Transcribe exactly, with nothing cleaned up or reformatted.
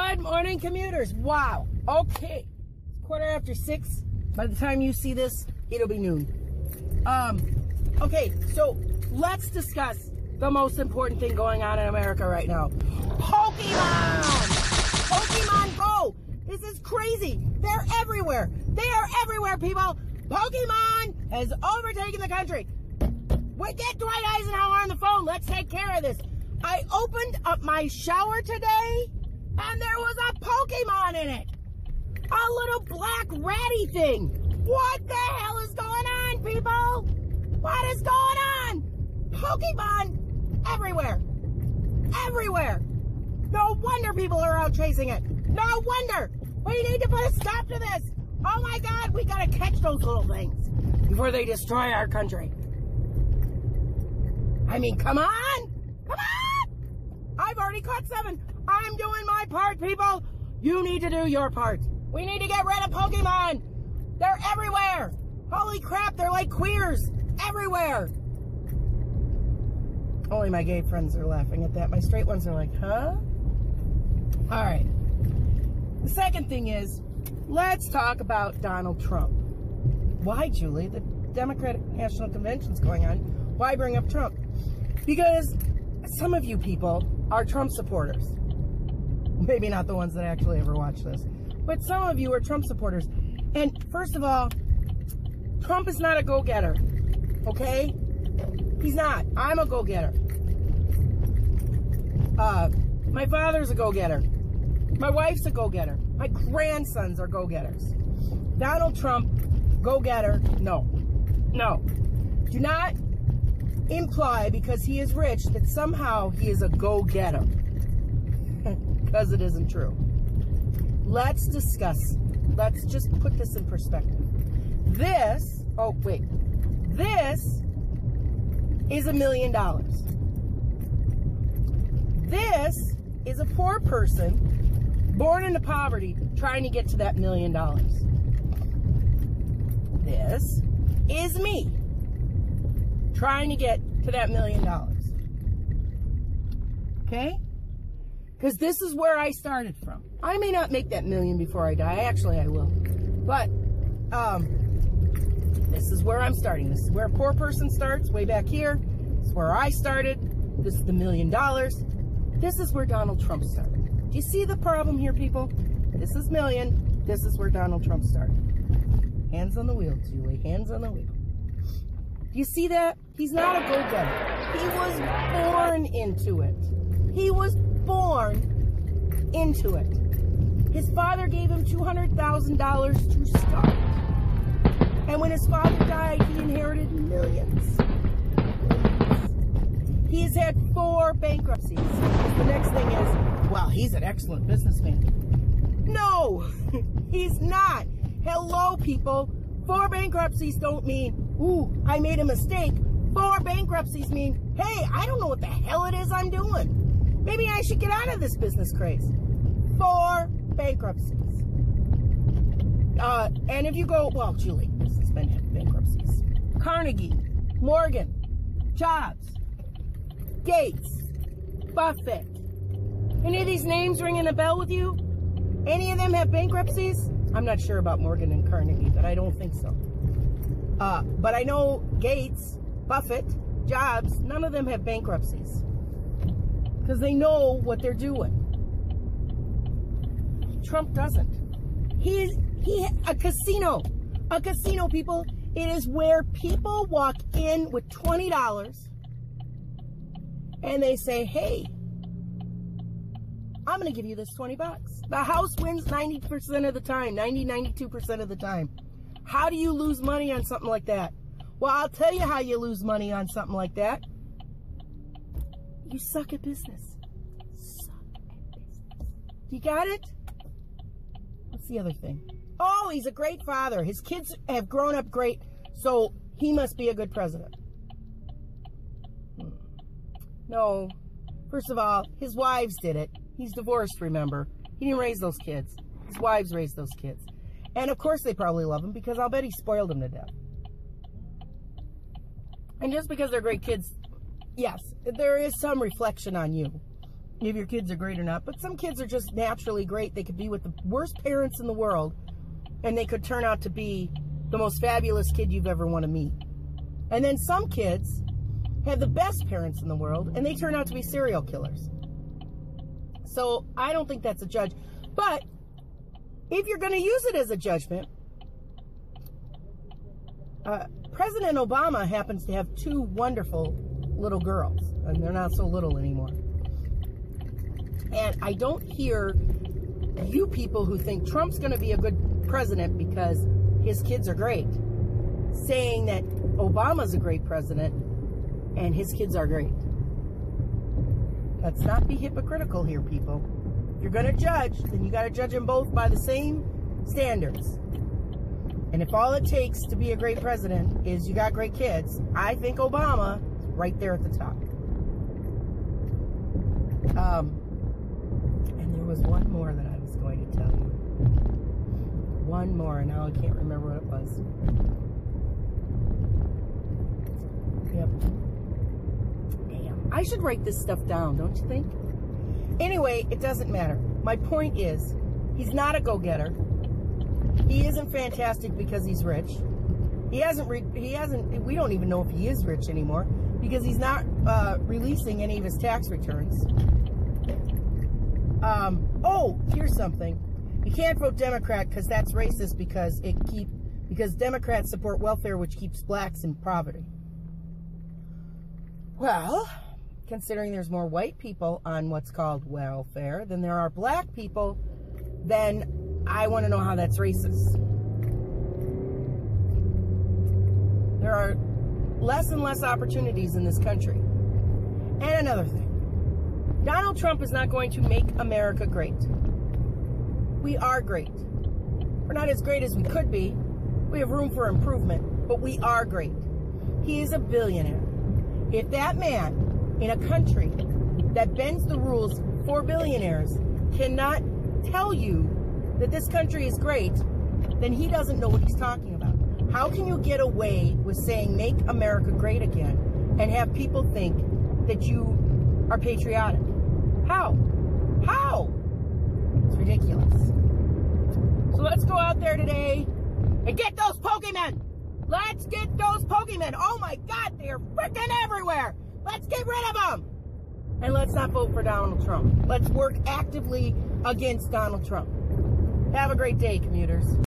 Good morning, commuters. Wow. Okay. It's quarter after six. By the time you see this, it'll be noon. Um, okay, so let's discuss the most important thing going on in America right now. Pokemon! Pokemon Go! This is crazy. They're everywhere. They are everywhere, people. Pokemon has overtaken the country. We get Dwight Eisenhower on the phone. Let's take care of this. I opened up my shower today, and there was a Pokemon in it. A little black ratty thing. What the hell is going on, people? What is going on? Pokemon everywhere. Everywhere. No wonder people are out chasing it. No wonder. We need to put a stop to this. Oh my God, we gotta catch those little things before they destroy our country. I mean, come on. Come on. I've already caught seven. I'm doing my part, people. You need to do your part. We need to get rid of Pokemon. They're everywhere. Holy crap, they're like queers. Everywhere. Only my gay friends are laughing at that. My straight ones are like, huh? All right. The second thing is, let's talk about Donald Trump. Why, Julie? The Democratic National Convention's going on. Why bring up Trump? Because some of you people are Trump supporters. Maybe not the ones that actually ever watch this. But some of you are Trump supporters. And first of all, Trump is not a go-getter. Okay? He's not. I'm a go-getter. Uh, my father's a go-getter. My wife's a go-getter. My grandsons are go-getters. Donald Trump, go-getter, no. No. Do not imply because he is rich that somehow he is a go-getter. Because it isn't true. Let's discuss. Let's just put this in perspective. This, oh wait, this is a million dollars. This is a poor person born into poverty trying to get to that million dollars. This is me trying to get to that million dollars. Okay? Because this is where I started from. I may not make that million before I die. Actually, I will. But, um, this is where I'm starting. This is where a poor person starts, way back here. This is where I started. This is the million dollars. This is where Donald Trump started. Do you see the problem here, people? This is million. This is where Donald Trump started. Hands on the wheel, Julie. Hands on the wheel. Do you see that? He's not a go-getter. He was born into it. He was born into it. His father gave him two hundred thousand dollars to start. And when his father died, he inherited millions. He has had four bankruptcies. The next thing is, well, he's an excellent businessman. No, he's not. Hello, people. Four bankruptcies don't mean, ooh, I made a mistake. Four bankruptcies mean, hey, I don't know what the hell it is I'm doing. Maybe I should get out of this business craze. Four bankruptcies. Uh, and if you go, well, Julie, this has been bankruptcies. Carnegie, Morgan, Jobs, Gates, Buffett. Any of these names ringing a bell with you? Any of them have bankruptcies? I'm not sure about Morgan and Carnegie, but I don't think so. Uh, but I know Gates, Buffett, Jobs, none of them have bankruptcies. Because they know what they're doing. Trump doesn't. He's he a casino. A casino, people. It is where people walk in with twenty dollars and they say, hey, I'm going to give you this twenty bucks. The house wins ninety percent of the time, ninety, ninety-two percent of the time. How do you lose money on something like that? Well, I'll tell you how you lose money on something like that. You suck at business. Suck at business. You got it? What's the other thing? Oh, he's a great father. His kids have grown up great, so he must be a good president. Hmm. No. First of all, his wives did it. He's divorced, remember? He didn't raise those kids. His wives raised those kids. And of course they probably love him because I'll bet he spoiled them to death. And just because they're great kids, yes, there is some reflection on you. if your kids are great or not, but some kids are just naturally great. They could be with the worst parents in the world, and they could turn out to be the most fabulous kid you've ever want to meet. And then some kids have the best parents in the world, and they turn out to be serial killers. So I don't think that's a judge. But if you're going to use it as a judgment, uh, President Obama happens to have two wonderful little girls, and they're not so little anymore. And I don't hear you people who think Trump's going to be a good president because his kids are great saying that Obama's a great president and his kids are great. Let's not be hypocritical here, people. If you're going to judge, then you got to judge them both by the same standards. And if all it takes to be a great president is you got great kids, I think Obama is right there at the top. Um, and there was one more that I was going to tell you. One more, and now I can't remember what it was. Yep. Damn. I should write this stuff down, don't you think? Anyway, it doesn't matter. My point is, he's not a go-getter. He isn't fantastic because he's rich. He hasn't, re he hasn't, we don't even know if he is rich anymore because he's not uh, releasing any of his tax returns. Um, oh, here's something. You can't vote Democrat because that's racist because it keep, because Democrats support welfare, which keeps blacks in poverty. Well, considering there's more white people on what's called welfare than there are black people, then I want to know how that's racist. There are less and less opportunities in this country. And another thing, Donald Trump is not going to make America great. We are great. We're not as great as we could be. We have room for improvement, but we are great. He is a billionaire. If that man in a country that bends the rules for billionaires cannot tell you that this country is great, then he doesn't know what he's talking about. How can you get away with saying make America great again and have people think that you are patriotic? How? How? It's ridiculous. So let's go out there today and get those Pokemon. Let's get those Pokemon. Oh my God, they are freaking everywhere. Let's get rid of them. And let's not vote for Donald Trump. Let's work actively against Donald Trump. Have a great day, commuters.